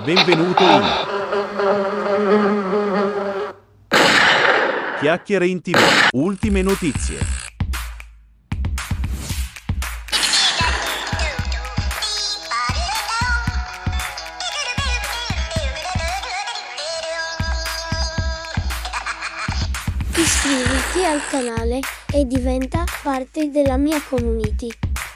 Benvenuto in Chiacchiere in TV, ultime notizie. Iscriviti al canale e diventa parte della mia community.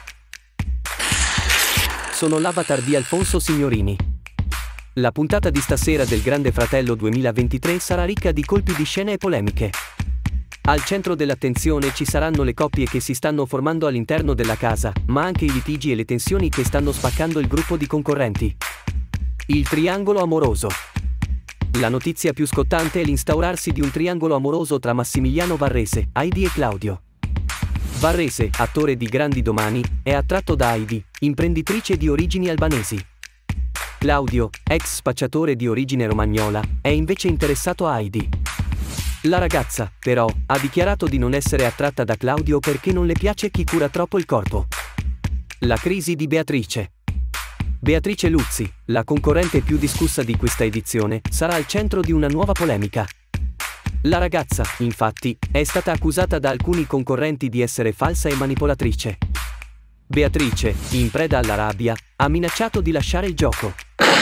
Sono l'avatar di Alfonso Signorini. La puntata di stasera del Grande Fratello 2023 sarà ricca di colpi di scena e polemiche. Al centro dell'attenzione ci saranno le coppie che si stanno formando all'interno della casa, ma anche i litigi e le tensioni che stanno spaccando il gruppo di concorrenti. Il triangolo amoroso. La notizia più scottante è l'instaurarsi di un triangolo amoroso tra Massimiliano Varrese, Heidi e Claudio. Varrese, attore di Grandi Domani, è attratto da Heidi, imprenditrice di origini albanesi. Claudio, ex spacciatore di origine romagnola, è invece interessato a Heidi. La ragazza, però, ha dichiarato di non essere attratta da Claudio perché non le piace chi cura troppo il corpo. La crisi di Beatrice. Beatrice Luzzi, la concorrente più discussa di questa edizione, sarà al centro di una nuova polemica. La ragazza, infatti, è stata accusata da alcuni concorrenti di essere falsa e manipolatrice. Beatrice, in preda alla rabbia, ha minacciato di lasciare il gioco.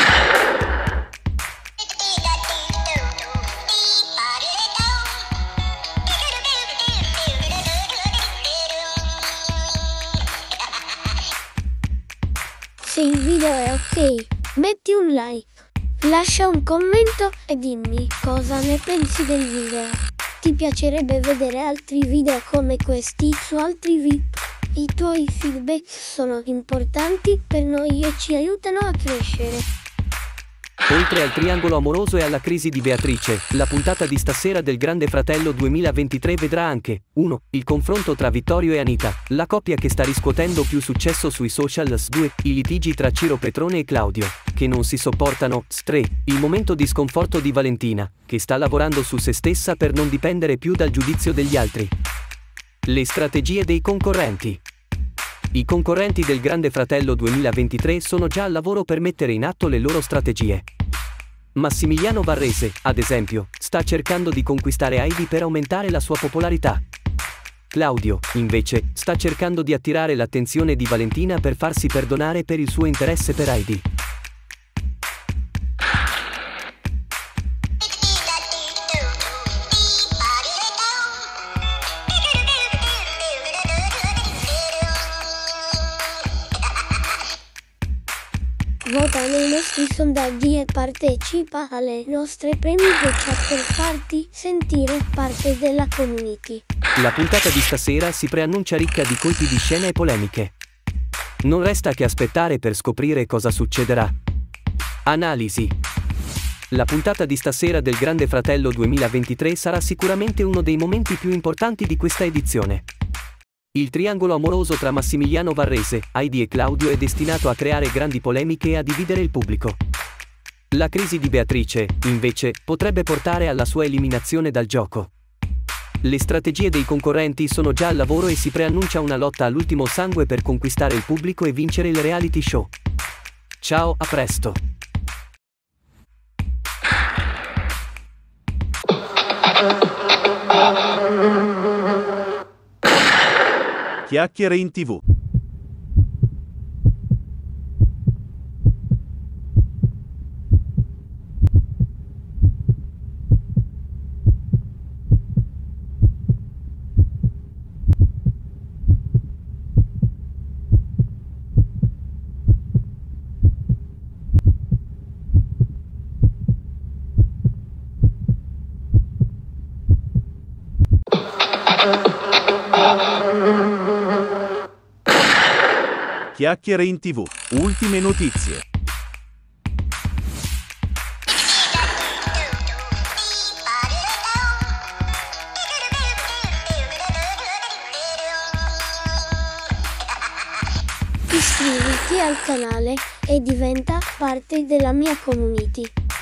Se il video è ok, metti un like, lascia un commento e dimmi cosa ne pensi del video. Ti piacerebbe vedere altri video come questi su altri VIP? I tuoi feedback sono importanti per noi e ci aiutano a crescere. Oltre al triangolo amoroso e alla crisi di Beatrice, la puntata di stasera del Grande Fratello 2023 vedrà anche 1. Il confronto tra Vittorio e Anita, la coppia che sta riscuotendo più successo sui social. 2. I litigi tra Ciro Petrone e Claudio, che non si sopportano. 3. Il momento di sconforto di Valentina, che sta lavorando su se stessa per non dipendere più dal giudizio degli altri. Le strategie dei concorrenti. I concorrenti del Grande Fratello 2023 sono già al lavoro per mettere in atto le loro strategie. Massimiliano Varrese, ad esempio, sta cercando di conquistare Heidi per aumentare la sua popolarità. Claudio, invece, sta cercando di attirare l'attenzione di Valentina per farsi perdonare per il suo interesse per Heidi. Vota nei nostri sondaggi e partecipa alle nostre premiate chat per farti sentire parte della community. La puntata di stasera si preannuncia ricca di colpi di scena e polemiche. Non resta che aspettare per scoprire cosa succederà. Analisi. La puntata di stasera del Grande Fratello 2023 sarà sicuramente uno dei momenti più importanti di questa edizione. Il triangolo amoroso tra Massimiliano Varrese, Heidi e Claudio è destinato a creare grandi polemiche e a dividere il pubblico. La crisi di Beatrice, invece, potrebbe portare alla sua eliminazione dal gioco. Le strategie dei concorrenti sono già al lavoro e si preannuncia una lotta all'ultimo sangue per conquistare il pubblico e vincere il reality show. Ciao, a presto! Chiacchiere in TV. Chiacchiere in TV, ultime notizie. Iscriviti al canale e diventa parte della mia community.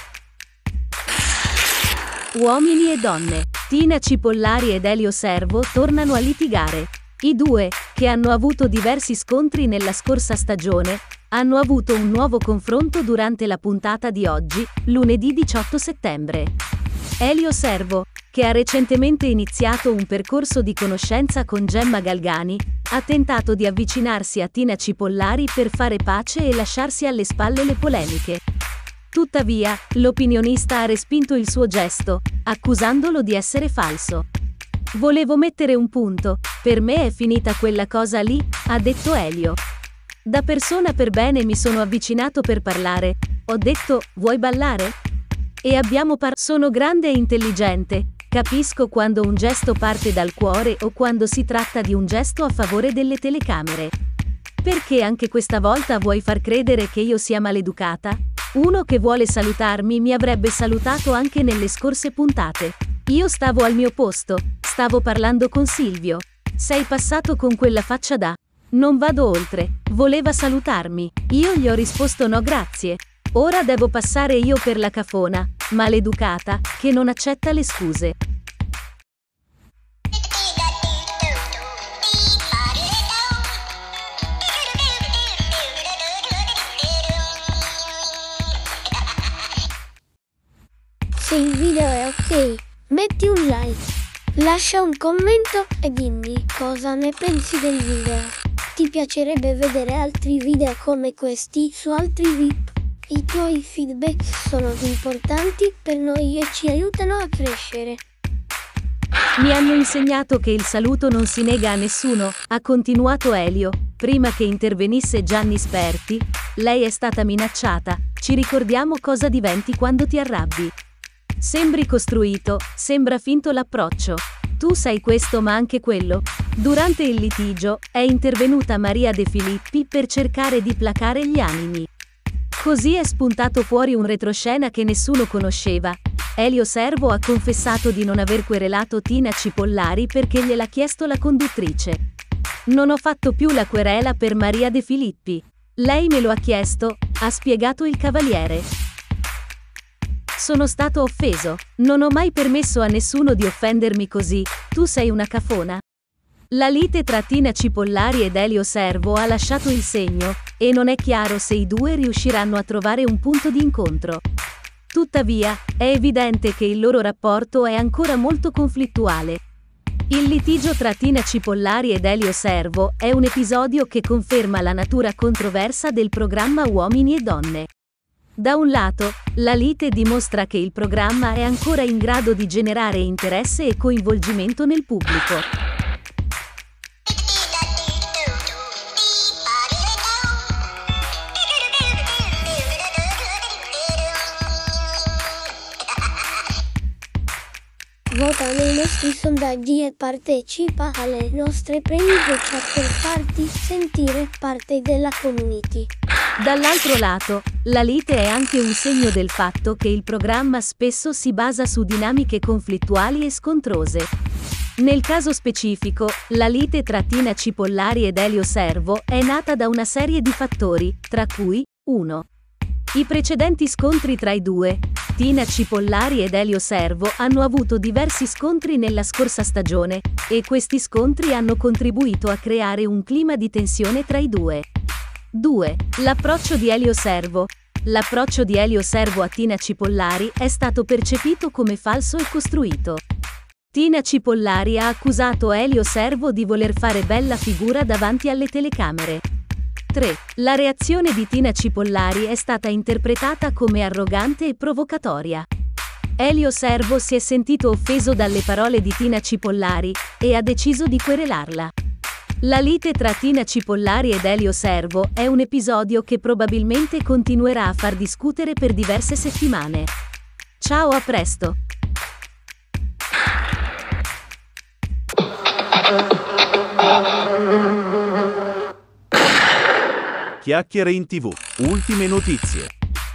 Uomini e donne, Tina Cipollari ed Elio Servo tornano a litigare. I due, che hanno avuto diversi scontri nella scorsa stagione, hanno avuto un nuovo confronto durante la puntata di oggi, lunedì 18 settembre. Elio Servo, che ha recentemente iniziato un percorso di conoscenza con Gemma Galgani, ha tentato di avvicinarsi a Tina Cipollari per fare pace e lasciarsi alle spalle le polemiche. Tuttavia, l'opinionista ha respinto il suo gesto, accusandolo di essere falso. Volevo mettere un punto, per me è finita quella cosa lì, ha detto Elio. Da persona per bene mi sono avvicinato per parlare, ho detto, vuoi ballare? E abbiamo sono grande e intelligente, capisco quando un gesto parte dal cuore o quando si tratta di un gesto a favore delle telecamere. Perché anche questa volta vuoi far credere che io sia maleducata? Uno che vuole salutarmi mi avrebbe salutato anche nelle scorse puntate. Io stavo al mio posto, stavo parlando con Silvio. Sei passato con quella faccia da non vado oltre, voleva salutarmi, io gli ho risposto no grazie. Ora devo passare io per la cafona, maleducata, che non accetta le scuse. Se il video è ok, metti un like, lascia un commento e dimmi cosa ne pensi del video. Ti piacerebbe vedere altri video come questi su altri VIP? I tuoi feedback sono importanti per noi e ci aiutano a crescere. Mi hanno insegnato che il saluto non si nega a nessuno, ha continuato Elio, prima che intervenisse Gianni Sperti. Lei è stata minacciata, ci ricordiamo cosa diventi quando ti arrabbi. Sembri costruito, sembra finto l'approccio. Tu sai questo ma anche quello. Durante il litigio, è intervenuta Maria De Filippi per cercare di placare gli animi. Così è spuntato fuori un retroscena che nessuno conosceva. Elio Servo ha confessato di non aver querelato Tina Cipollari perché gliel'ha chiesto la conduttrice. Non ho fatto più la querela per Maria De Filippi. Lei me lo ha chiesto, ha spiegato il cavaliere. Sono stato offeso, non ho mai permesso a nessuno di offendermi così, tu sei una cafona. La lite tra Tina Cipollari ed Elio Servo ha lasciato il segno, e non è chiaro se i due riusciranno a trovare un punto di incontro. Tuttavia, è evidente che il loro rapporto è ancora molto conflittuale. Il litigio tra Tina Cipollari ed Elio Servo è un episodio che conferma la natura controversa del programma Uomini e Donne. Da un lato, la lite dimostra che il programma è ancora in grado di generare interesse e coinvolgimento nel pubblico. Vota nei nostri sondaggi e partecipa alle nostre premi chat per farti sentire parte della community. Dall'altro lato, la lite è anche un segno del fatto che il programma spesso si basa su dinamiche conflittuali e scontrose. Nel caso specifico, la lite tra Tina Cipollari ed Elio Servo è nata da una serie di fattori, tra cui 1. I precedenti scontri tra i due. Tina Cipollari ed Elio Servo hanno avuto diversi scontri nella scorsa stagione, e questi scontri hanno contribuito a creare un clima di tensione tra i due. 2. L'approccio di Elio Servo. L'approccio di Elio Servo a Tina Cipollari è stato percepito come falso e costruito. Tina Cipollari ha accusato Elio Servo di voler fare bella figura davanti alle telecamere. 3. La reazione di Tina Cipollari è stata interpretata come arrogante e provocatoria. Elio Servo si è sentito offeso dalle parole di Tina Cipollari e ha deciso di querelarla. La lite tra Tina Cipollari ed Elio Servo è un episodio che probabilmente continuerà a far discutere per diverse settimane. Ciao, a presto! Chiacchiere in TV, ultime notizie.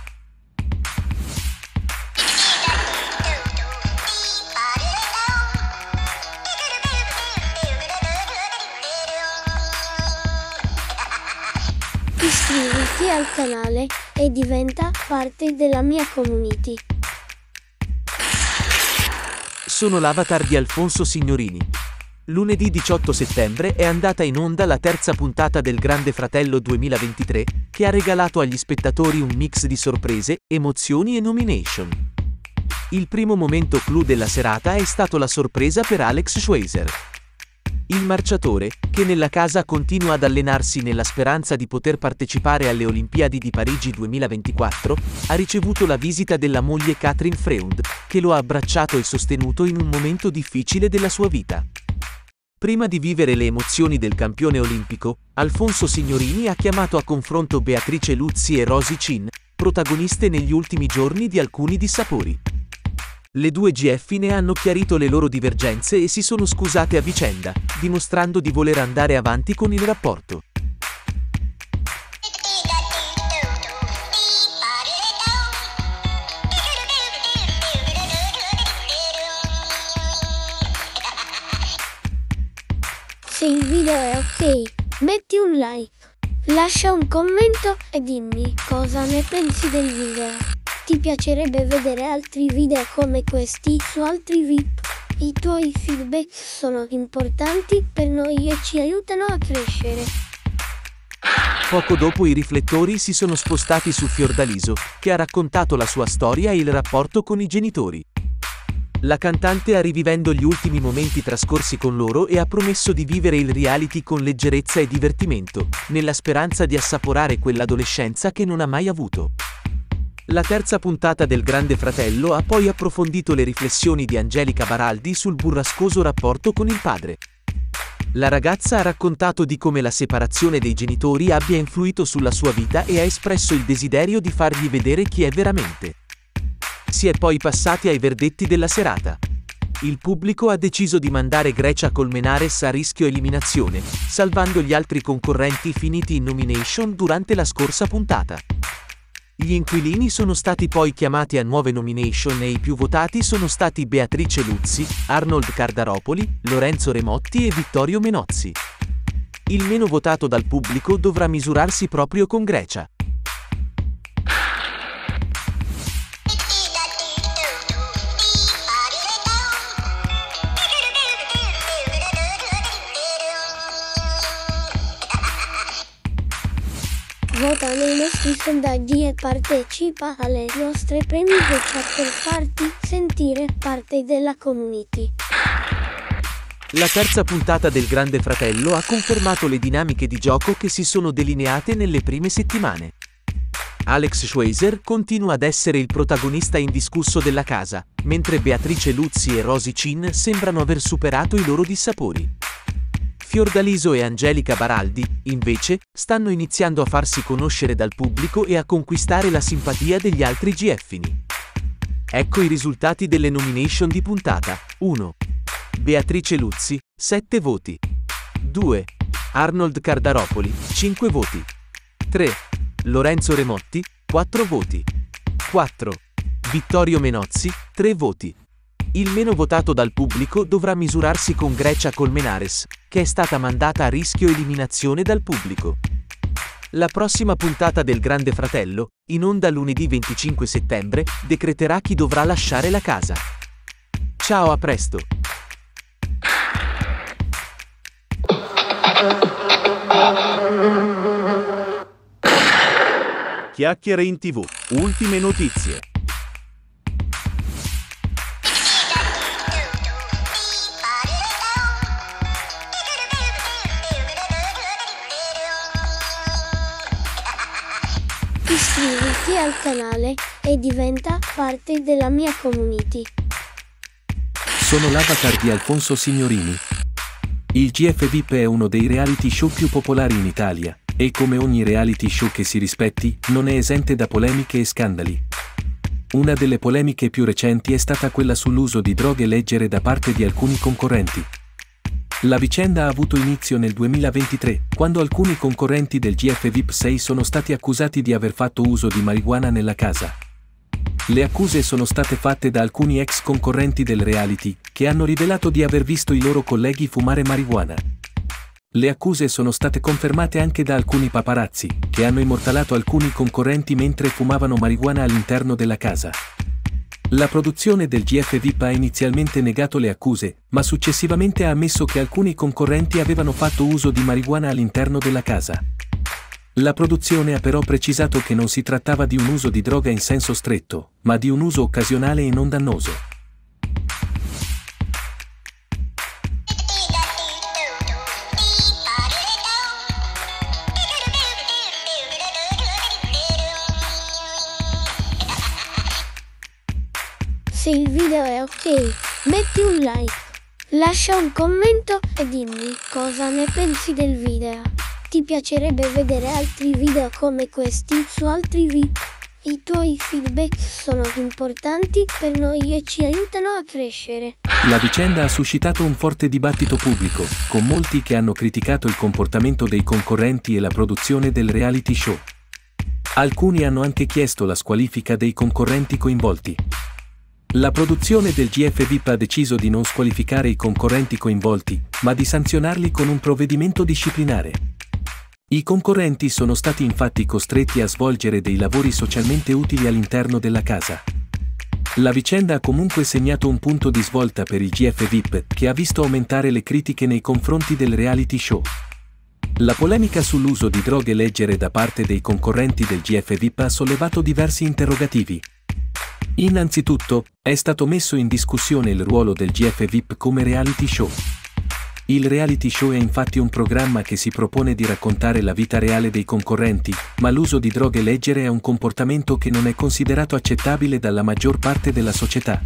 Iscriviti al canale e diventa parte della mia community. Sono l'avatar di Alfonso Signorini. Lunedì 18 settembre è andata in onda la terza puntata del Grande Fratello 2023, che ha regalato agli spettatori un mix di sorprese, emozioni e nomination. Il primo momento clou della serata è stato la sorpresa per Alex Schweizer. Il marciatore, che nella casa continua ad allenarsi nella speranza di poter partecipare alle Olimpiadi di Parigi 2024, ha ricevuto la visita della moglie Catherine Freund, che lo ha abbracciato e sostenuto in un momento difficile della sua vita. Prima di vivere le emozioni del campione olimpico, Alfonso Signorini ha chiamato a confronto Beatrice Luzzi e Rosy Chin, protagoniste negli ultimi giorni di alcuni dissapori. Le due GF ne hanno chiarito le loro divergenze e si sono scusate a vicenda, dimostrando di voler andare avanti con il rapporto. Se il video è ok, metti un like, lascia un commento e dimmi cosa ne pensi del video. Ti piacerebbe vedere altri video come questi su altri VIP? I tuoi feedback sono importanti per noi e ci aiutano a crescere. Poco dopo i riflettori si sono spostati su Fiordaliso, che ha raccontato la sua storia e il rapporto con i genitori. La cantante ha rivivendo gli ultimi momenti trascorsi con loro e ha promesso di vivere il reality con leggerezza e divertimento, nella speranza di assaporare quell'adolescenza che non ha mai avuto. La terza puntata del Grande Fratello ha poi approfondito le riflessioni di Angelica Baraldi sul burrascoso rapporto con il padre. La ragazza ha raccontato di come la separazione dei genitori abbia influito sulla sua vita e ha espresso il desiderio di fargli vedere chi è veramente. Si è poi passati ai verdetti della serata. Il pubblico ha deciso di mandare Grecia Colmenares a rischio eliminazione, salvando gli altri concorrenti finiti in nomination durante la scorsa puntata. Gli inquilini sono stati poi chiamati a nuove nomination e i più votati sono stati Beatrice Luzzi, Arnold Cardaropoli, Lorenzo Remotti e Vittorio Menozzi. Il meno votato dal pubblico dovrà misurarsi proprio con Grecia. Vota nei nostri sondaggi e partecipa alle nostre premiere per farti sentire parte della community. La terza puntata del Grande Fratello ha confermato le dinamiche di gioco che si sono delineate nelle prime settimane. Alex Schweizer continua ad essere il protagonista indiscusso della casa, mentre Beatrice Luzzi e Rosy Chin sembrano aver superato i loro dissapori. Fiordaliso e Angelica Baraldi, invece, stanno iniziando a farsi conoscere dal pubblico e a conquistare la simpatia degli altri GFini. Ecco i risultati delle nomination di puntata. 1. Beatrice Luzzi, 7 voti. 2. Arnold Cardaropoli, 5 voti. 3. Lorenzo Remotti, 4 voti. 4. Vittorio Menozzi, 3 voti. Il meno votato dal pubblico dovrà misurarsi con Grecia Colmenares, che è stata mandata a rischio eliminazione dal pubblico. La prossima puntata del Grande Fratello, in onda lunedì 25 settembre, decreterà chi dovrà lasciare la casa. Ciao, a presto! Chiacchiere in TV, ultime notizie. Iscriviti al canale e diventa parte della mia community. Sono l'avatar di Alfonso Signorini. Il GF VIP è uno dei reality show più popolari in Italia, e come ogni reality show che si rispetti, non è esente da polemiche e scandali. Una delle polemiche più recenti è stata quella sull'uso di droghe leggere da parte di alcuni concorrenti. La vicenda ha avuto inizio nel 2023, quando alcuni concorrenti del GF VIP 6 sono stati accusati di aver fatto uso di marijuana nella casa. Le accuse sono state fatte da alcuni ex concorrenti del reality, che hanno rivelato di aver visto i loro colleghi fumare marijuana. Le accuse sono state confermate anche da alcuni paparazzi, che hanno immortalato alcuni concorrenti mentre fumavano marijuana all'interno della casa. La produzione del GF VIP ha inizialmente negato le accuse, ma successivamente ha ammesso che alcuni concorrenti avevano fatto uso di marijuana all'interno della casa. La produzione ha però precisato che non si trattava di un uso di droga in senso stretto, ma di un uso occasionale e non dannoso. Se il video è ok, metti un like, lascia un commento e dimmi cosa ne pensi del video. Ti piacerebbe vedere altri video come questi su altri video? I tuoi feedback sono importanti per noi e ci aiutano a crescere. La vicenda ha suscitato un forte dibattito pubblico, con molti che hanno criticato il comportamento dei concorrenti e la produzione del reality show. Alcuni hanno anche chiesto la squalifica dei concorrenti coinvolti. La produzione del GF VIP ha deciso di non squalificare i concorrenti coinvolti, ma di sanzionarli con un provvedimento disciplinare. I concorrenti sono stati infatti costretti a svolgere dei lavori socialmente utili all'interno della casa. La vicenda ha comunque segnato un punto di svolta per il GF VIP, che ha visto aumentare le critiche nei confronti del reality show. La polemica sull'uso di droghe leggere da parte dei concorrenti del GF VIP ha sollevato diversi interrogativi. Innanzitutto, è stato messo in discussione il ruolo del GF VIP come reality show. Il reality show è infatti un programma che si propone di raccontare la vita reale dei concorrenti, ma l'uso di droghe leggere è un comportamento che non è considerato accettabile dalla maggior parte della società.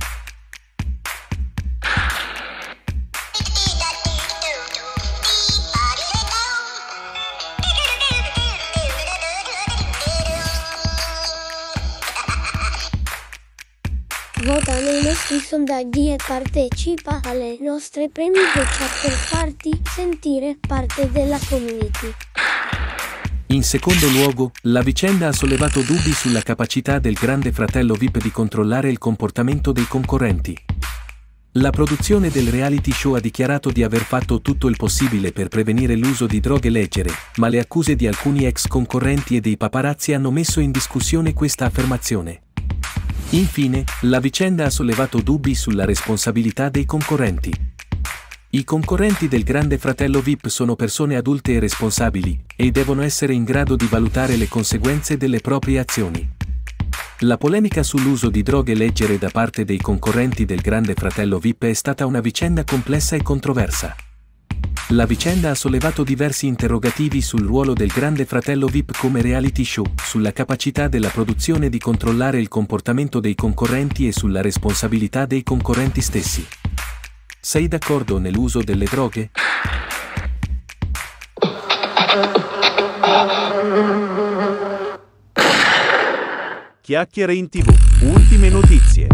Vota nei nostri sondaggi e partecipa alle nostre premi chat per farti sentire parte della community. In secondo luogo, la vicenda ha sollevato dubbi sulla capacità del Grande Fratello VIP di controllare il comportamento dei concorrenti. La produzione del reality show ha dichiarato di aver fatto tutto il possibile per prevenire l'uso di droghe leggere, ma le accuse di alcuni ex concorrenti e dei paparazzi hanno messo in discussione questa affermazione. Infine, la vicenda ha sollevato dubbi sulla responsabilità dei concorrenti. I concorrenti del Grande Fratello VIP sono persone adulte e responsabili, e devono essere in grado di valutare le conseguenze delle proprie azioni. La polemica sull'uso di droghe leggere da parte dei concorrenti del Grande Fratello VIP è stata una vicenda complessa e controversa. La vicenda ha sollevato diversi interrogativi sul ruolo del Grande Fratello VIP come reality show, sulla capacità della produzione di controllare il comportamento dei concorrenti e sulla responsabilità dei concorrenti stessi. Sei d'accordo nell'uso delle droghe? Chiacchiere in TV, ultime notizie.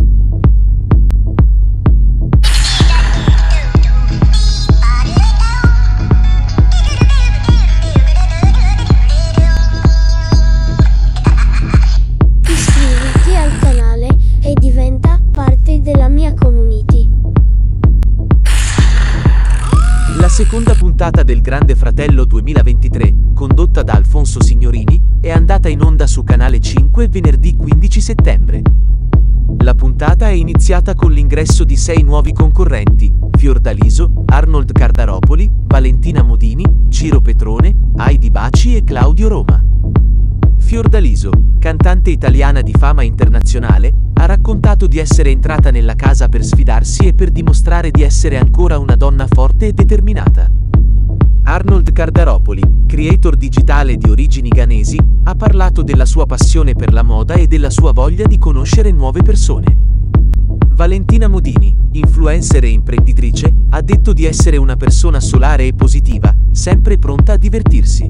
Iscriviti al canale e diventa parte della mia community. La seconda puntata del Grande Fratello 2023, condotta da Alfonso Signorini, è andata in onda su Canale 5 venerdì 15 settembre. La puntata è iniziata con l'ingresso di 6 nuovi concorrenti: Fiordaliso, Arnold Cardaropoli, Valentina Modini, Ciro Petrone, Heidi Baci e Claudio Roma. Fiordaliso, cantante italiana di fama internazionale, ha raccontato di essere entrata nella casa per sfidarsi e per dimostrare di essere ancora una donna forte e determinata. Arnold Cardaropoli, creator digitale di origini ghanesi, ha parlato della sua passione per la moda e della sua voglia di conoscere nuove persone. Valentina Modini, influencer e imprenditrice, ha detto di essere una persona solare e positiva, sempre pronta a divertirsi.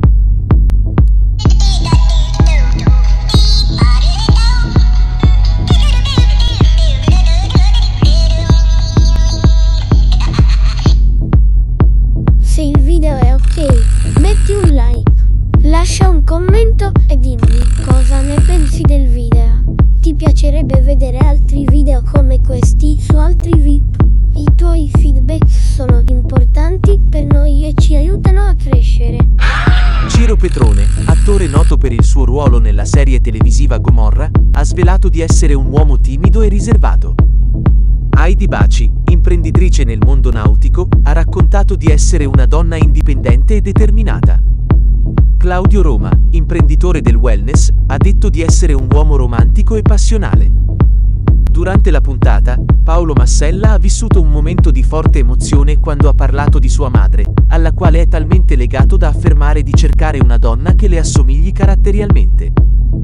Se il video è ok, metti un like, lascia un commento e dimmi cosa ne pensi del video. Ti piacerebbe vedere altri video come questi su altri VIP? I tuoi feedback sono importanti per noi e ci aiutano a crescere. Ciro Petrone, attore noto per il suo ruolo nella serie televisiva Gomorra, ha svelato di essere un uomo timido e riservato. Heidi Baci, imprenditrice nel mondo nautico, ha raccontato di essere una donna indipendente e determinata. Claudio Roma, imprenditore del wellness, ha detto di essere un uomo romantico e passionale. Durante la puntata, Paolo Massella ha vissuto un momento di forte emozione quando ha parlato di sua madre, alla quale è talmente legato da affermare di cercare una donna che le assomigli caratterialmente.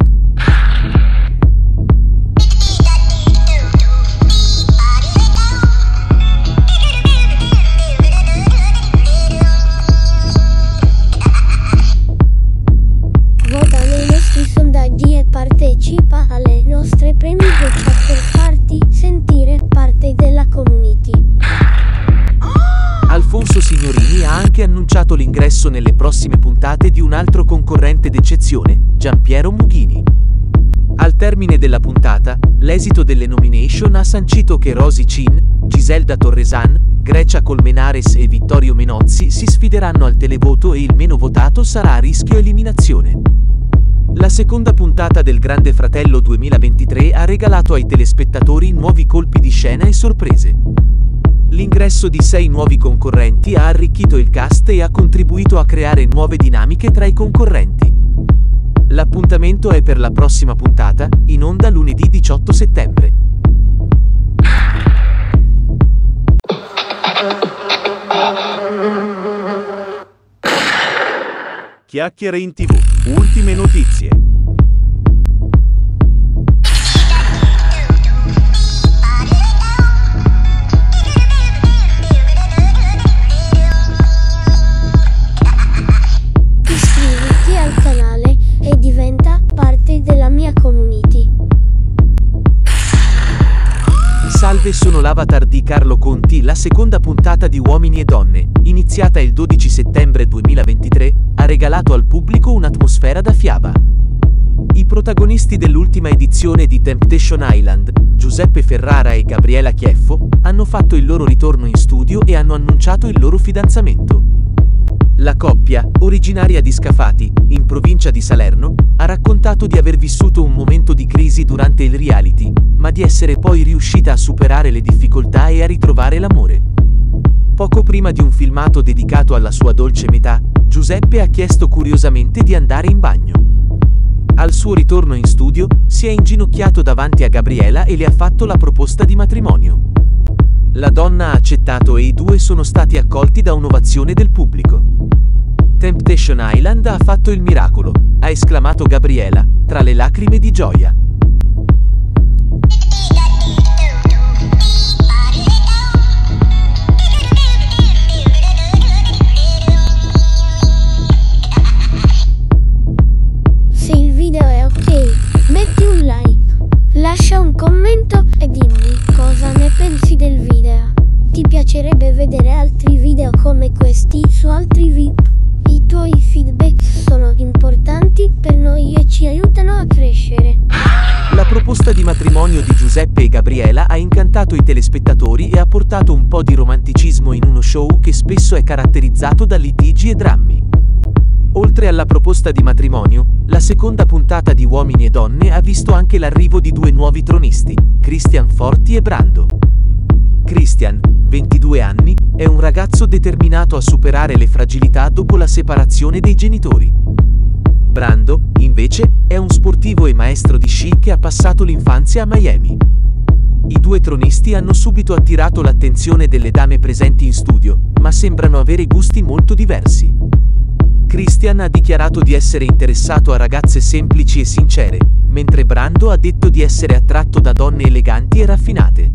Vota nei nostri sondaggi e partecipa alle nostre premute chat per farti sentire parte della community. Alfonso Signorini ha anche annunciato l'ingresso nelle prossime puntate di un altro concorrente d'eccezione, Giampiero Mughini. Al termine della puntata, l'esito delle nomination ha sancito che Rosy Chin, Giselda Torresan, Grecia Colmenares e Vittorio Menozzi si sfideranno al televoto e il meno votato sarà a rischio eliminazione. La seconda puntata del Grande Fratello 2023 ha regalato ai telespettatori nuovi colpi di scena e sorprese. L'ingresso di 6 nuovi concorrenti ha arricchito il cast e ha contribuito a creare nuove dinamiche tra i concorrenti. L'appuntamento è per la prossima puntata, in onda lunedì 18 settembre. Chiacchiere in TV, ultime notizie. Iscriviti al canale e diventa parte della mia community. Salve, sono l'avatar di Carlo Conti. La seconda puntata di Uomini e Donne, iniziata il 12 settembre 2023, ha regalato al pubblico un'atmosfera da fiaba. I protagonisti dell'ultima edizione di Temptation Island, Giuseppe Ferrara e Gabriela Chieffo, hanno fatto il loro ritorno in studio e hanno annunciato il loro fidanzamento. La coppia, originaria di Scafati, in provincia di Salerno, ha raccontato di aver vissuto un momento di crisi durante il reality, ma di essere poi riuscita a superare le difficoltà e a ritrovare l'amore. Poco prima di un filmato dedicato alla sua dolce metà, Giuseppe ha chiesto curiosamente di andare in bagno. Al suo ritorno in studio, si è inginocchiato davanti a Gabriela e le ha fatto la proposta di matrimonio. La donna ha accettato e i due sono stati accolti da un'ovazione del pubblico. Temptation Island ha fatto il miracolo, ha esclamato Gabriela, tra le lacrime di gioia. Se il video è ok, metti un like, lascia un commento e dimmi cosa ne pensi del video. Ti piacerebbe vedere altri video come questi su altri VIP? I tuoi feedback sono importanti per noi e ci aiutano a crescere. La proposta di matrimonio di Giuseppe e Gabriela ha incantato i telespettatori e ha portato un po' di romanticismo in uno show che spesso è caratterizzato da litigi e drammi. Oltre alla proposta di matrimonio, la seconda puntata di Uomini e Donne ha visto anche l'arrivo di 2 nuovi tronisti, Christian Forti e Brando. Christian, 22 anni, è un ragazzo determinato a superare le fragilità dopo la separazione dei genitori. Brando, invece, è un sportivo e maestro di sci che ha passato l'infanzia a Miami. I 2 tronisti hanno subito attirato l'attenzione delle dame presenti in studio, ma sembrano avere gusti molto diversi. Christian ha dichiarato di essere interessato a ragazze semplici e sincere, mentre Brando ha detto di essere attratto da donne eleganti e raffinate.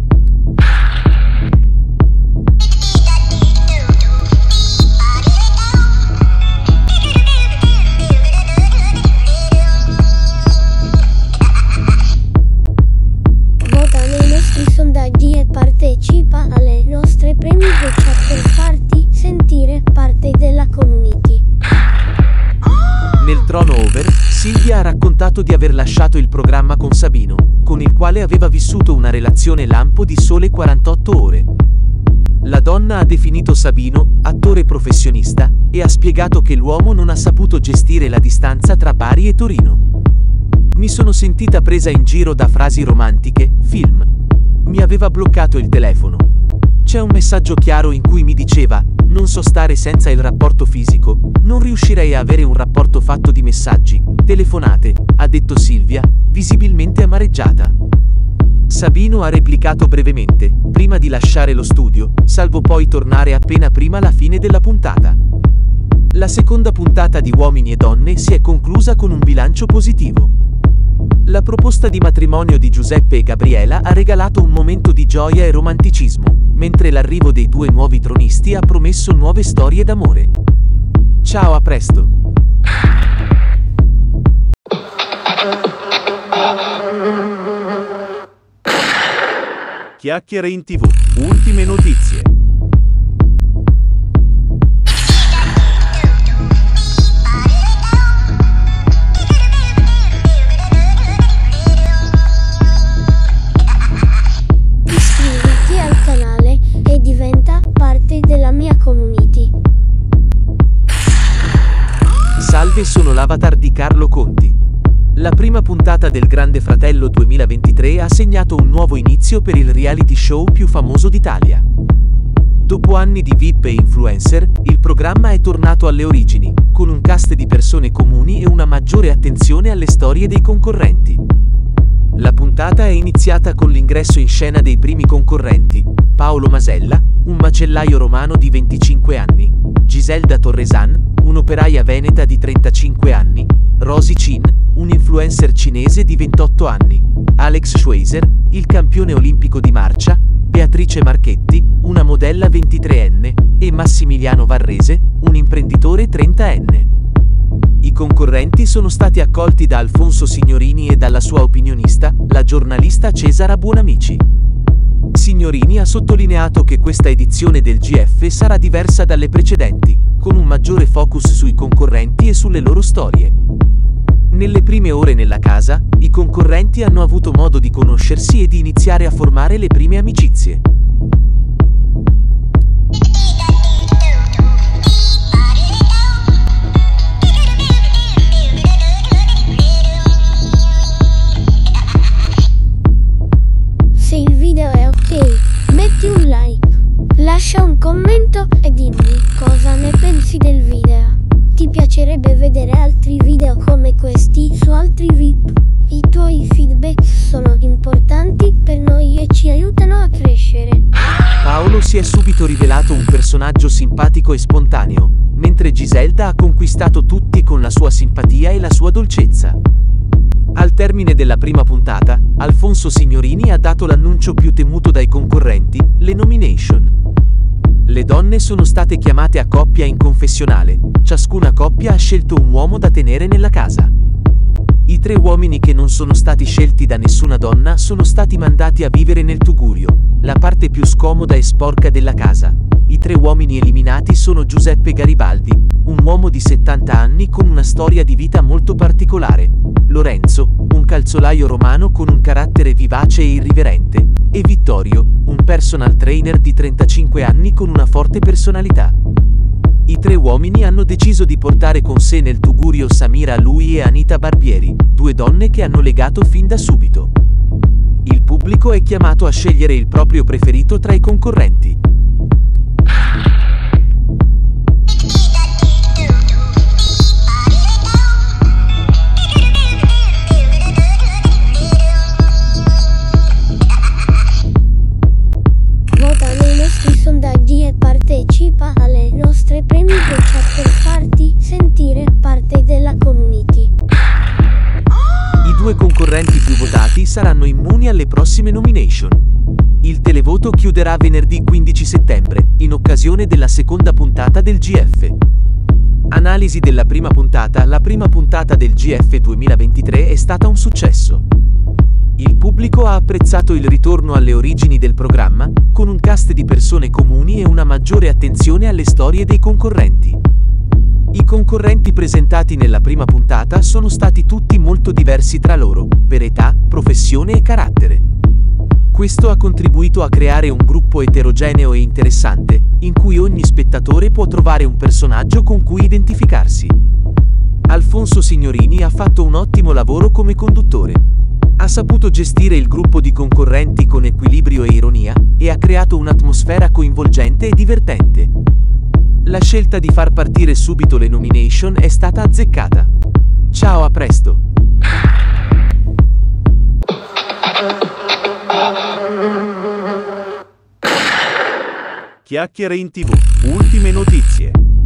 Vota nei nostri sondaggi e partecipa alle nostre premute chat per farti sentire parte della community. Nel Trono Over, Silvia ha raccontato di aver lasciato il programma con Sabino, con il quale aveva vissuto una relazione lampo di sole 48 ore. La donna ha definito Sabino attore professionista e ha spiegato che l'uomo non ha saputo gestire la distanza tra Bari e Torino. Mi sono sentita presa in giro da frasi romantiche, film. Mi aveva bloccato il telefono. C'è un messaggio chiaro in cui mi diceva: non so stare senza il rapporto fisico, non riuscirei a avere un rapporto fatto di messaggi, telefonate, ha detto Silvia, visibilmente amareggiata. Sabino ha replicato brevemente, prima di lasciare lo studio, salvo poi tornare appena prima la fine della puntata. La seconda puntata di Uomini e Donne si è conclusa con un bilancio positivo. La proposta di matrimonio di Giuseppe e Gabriela ha regalato un momento di gioia e romanticismo, mentre l'arrivo dei due nuovi tronisti ha promesso nuove storie d'amore. Ciao, a presto! Chiacchiere in TV, ultime notizie. Iscriviti al canale e diventa parte della mia community. Salve, sono l'avatar di Carlo Conti. La prima puntata del Grande Fratello 2023 ha segnato un nuovo inizio per il reality show più famoso d'Italia. Dopo anni di VIP e influencer, il programma è tornato alle origini, con un cast di persone comuni e una maggiore attenzione alle storie dei concorrenti. La puntata è iniziata con l'ingresso in scena dei primi concorrenti: Paolo Masella, un macellaio romano di 25 anni, Giselda Torresan, un'operaia veneta di 35 anni, Rosy Chin, un influencer cinese di 28 anni, Alex Schweizer, il campione olimpico di marcia, Beatrice Marchetti, una modella 23enne, e Massimiliano Varrese, un imprenditore 30enne. I concorrenti sono stati accolti da Alfonso Signorini e dalla sua opinionista, la giornalista Cesara Buonamici. Signorini ha sottolineato che questa edizione del GF sarà diversa dalle precedenti, con un maggiore focus sui concorrenti e sulle loro storie. Nelle prime ore nella casa, i concorrenti hanno avuto modo di conoscersi e di iniziare a formare le prime amicizie. Se il video è ok, metti un like, lascia un commento e dimmi cosa ne pensi del video. Ti piacerebbe vedere altri video come questi su altri VIP? I tuoi feedback sono importanti per noi e ci aiutano a crescere. Paolo si è subito rivelato un personaggio simpatico e spontaneo, mentre Giselda ha conquistato tutti con la sua simpatia e la sua dolcezza. Al termine della prima puntata, Alfonso Signorini ha dato l'annuncio più temuto dai concorrenti, le nomination. Le donne sono state chiamate a coppia in confessionale, ciascuna coppia ha scelto un uomo da tenere nella casa. I 3 uomini che non sono stati scelti da nessuna donna sono stati mandati a vivere nel Tugurio, la parte più scomoda e sporca della casa. I 3 uomini eliminati sono Giuseppe Garibaldi, un uomo di 70 anni con una storia di vita molto particolare, Lorenzo, un calzolaio romano con un carattere vivace e irriverente, e Vittorio, un personal trainer di 35 anni con una forte personalità. I 3 uomini hanno deciso di portare con sé nel Tugurio Samira Lui e Anita Barbieri, 2 donne che hanno legato fin da subito. Il pubblico è chiamato a scegliere il proprio preferito tra i concorrenti. Vota nei nostri sondaggi e partecipa alle nostre premi chat per farti sentire parte della community. I 2 concorrenti più votati saranno immuni alle prossime nomination. Il televoto chiuderà venerdì 15 settembre, in occasione della seconda puntata del GF. Analisi della prima puntata. La prima puntata del GF 2023 è stata un successo. Il pubblico ha apprezzato il ritorno alle origini del programma, con un cast di persone comuni e una maggiore attenzione alle storie dei concorrenti. I concorrenti presentati nella prima puntata sono stati tutti molto diversi tra loro, per età, professione e carattere. Questo ha contribuito a creare un gruppo eterogeneo e interessante, in cui ogni spettatore può trovare un personaggio con cui identificarsi. Alfonso Signorini ha fatto un ottimo lavoro come conduttore. Ha saputo gestire il gruppo di concorrenti con equilibrio e ironia, e ha creato un'atmosfera coinvolgente e divertente. La scelta di far partire subito le nomination è stata azzeccata. Ciao, a presto! Chiacchiere in TV, ultime notizie.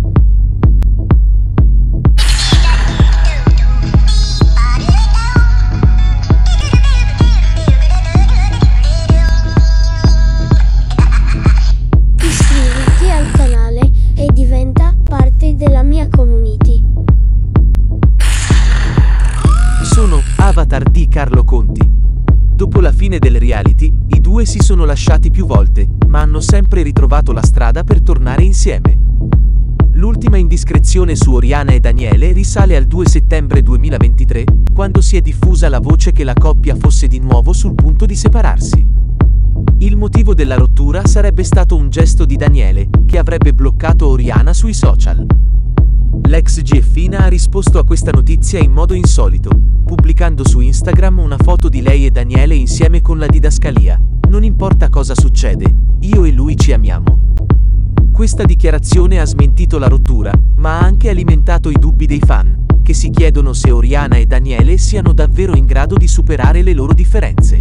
Iscriviti al canale e diventa parte della mia community. Sono Avatar di Carlo Conti. Dopo la fine del reality, i due si sono lasciati più volte, ma hanno sempre ritrovato la strada per tornare insieme. L'ultima indiscrezione su Oriana e Daniele risale al 2 settembre 2023, quando si è diffusa la voce che la coppia fosse di nuovo sul punto di separarsi. Il motivo della rottura sarebbe stato un gesto di Daniele, che avrebbe bloccato Oriana sui social. L'ex GFina ha risposto a questa notizia in modo insolito, pubblicando su Instagram una foto di lei e Daniele insieme con la didascalia: "Non importa cosa succede, io e lui ci amiamo". Questa dichiarazione ha smentito la rottura, ma ha anche alimentato i dubbi dei fan, che si chiedono se Oriana e Daniele siano davvero in grado di superare le loro differenze.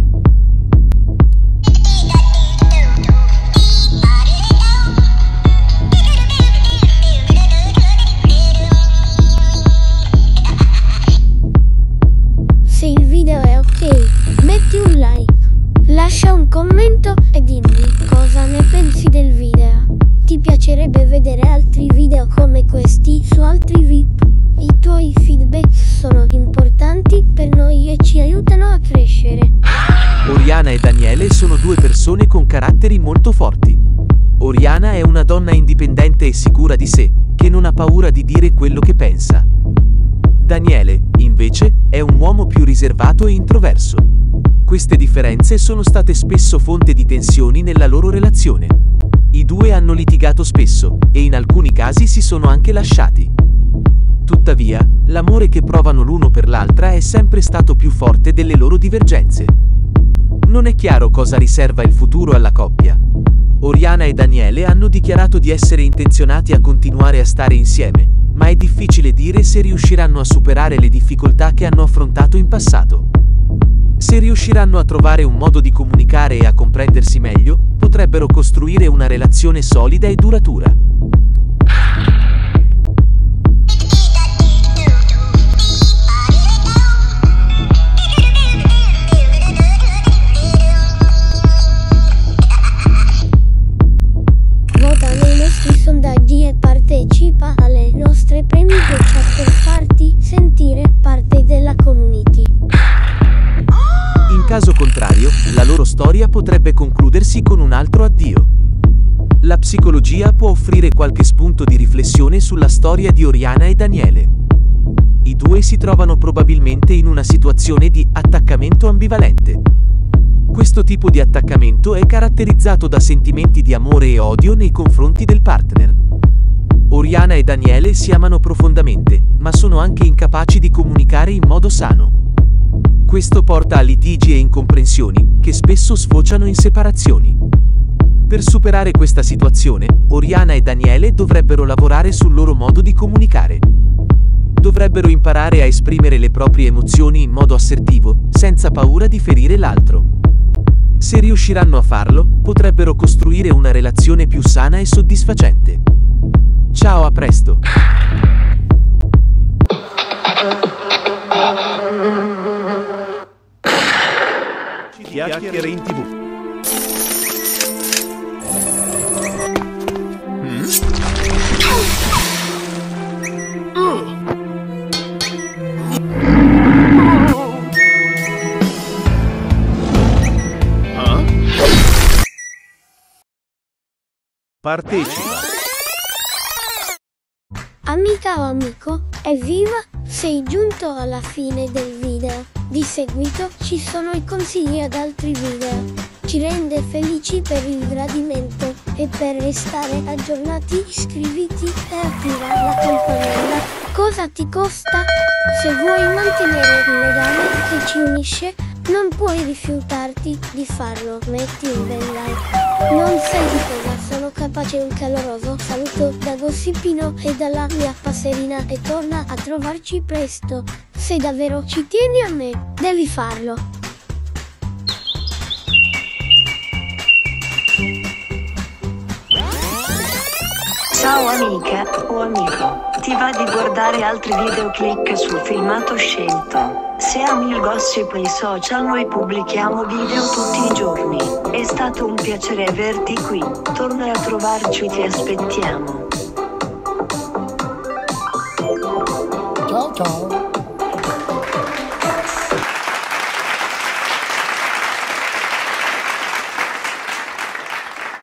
Se il video è ok, metti un like, lascia un commento e dimmi cosa ne pensi del video. Ti piacerebbe vedere altri video come questi su altri VIP? I tuoi feedback sono importanti per noi e ci aiutano a crescere. Oriana e Daniele sono due persone con caratteri molto forti. Oriana è una donna indipendente e sicura di sé, che non ha paura di dire quello che pensa. Daniele, invece, è un uomo più riservato e introverso. Queste differenze sono state spesso fonte di tensioni nella loro relazione. I due hanno litigato spesso, e in alcuni casi si sono anche lasciati. Tuttavia, l'amore che provano l'uno per l'altra è sempre stato più forte delle loro divergenze. Non è chiaro cosa riserva il futuro alla coppia. Oriana e Daniele hanno dichiarato di essere intenzionati a continuare a stare insieme, ma è difficile dire se riusciranno a superare le difficoltà che hanno affrontato in passato. Se riusciranno a trovare un modo di comunicare e a comprendersi meglio, potrebbero costruire una relazione solida e duratura. Vota nei nostri sondaggi e partecipa alle nostre premio chat per farti sentire parte della community. In caso contrario, la loro storia potrebbe concludersi con un altro addio. La psicologia può offrire qualche spunto di riflessione sulla storia di Oriana e Daniele. I due si trovano probabilmente in una situazione di attaccamento ambivalente. Questo tipo di attaccamento è caratterizzato da sentimenti di amore e odio nei confronti del partner. Oriana e Daniele si amano profondamente, ma sono anche incapaci di comunicare in modo sano. Questo porta a litigi e incomprensioni, che spesso sfociano in separazioni. Per superare questa situazione, Oriana e Daniele dovrebbero lavorare sul loro modo di comunicare. Dovrebbero imparare a esprimere le proprie emozioni in modo assertivo, senza paura di ferire l'altro. Se riusciranno a farlo, potrebbero costruire una relazione più sana e soddisfacente. Ciao, a presto! Chiacchiere in TV. Partecipa. Amica o amico, evviva! Sei giunto alla fine del video. Di seguito ci sono i consigli ad altri video. ci rende felici per il gradimento e per restare aggiornati iscriviti e attiva la campanella. Cosa ti costa? Se vuoi mantenere il legame che ci unisce, non puoi rifiutarti di farlo, metti un bel like. Non sai di cosa sono capace. Un caloroso saluto da Gossipino e dalla mia passerina e torna a trovarci presto. Se davvero ci tieni a me, devi farlo. Ciao amica o amico, ti va di guardare altri video? Clicca sul filmato scelto. Se ami il gossip e i social, noi pubblichiamo video tutti i giorni. È stato un piacere averti qui, torna a trovarci, ti aspettiamo. Ciao ciao.